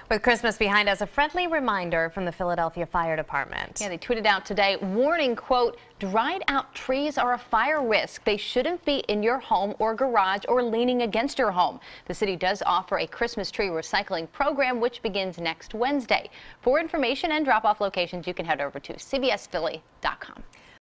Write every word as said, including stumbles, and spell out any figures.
With Christmas behind us, a friendly reminder from the Philadelphia Fire Department. Yeah, they tweeted out today, warning, quote, dried out trees are a fire risk. They shouldn't be in your home or garage or leaning against your home. The city does offer a Christmas tree recycling program, which begins next Wednesday. For information and drop-off locations, you can head over to C B S Philly dot com.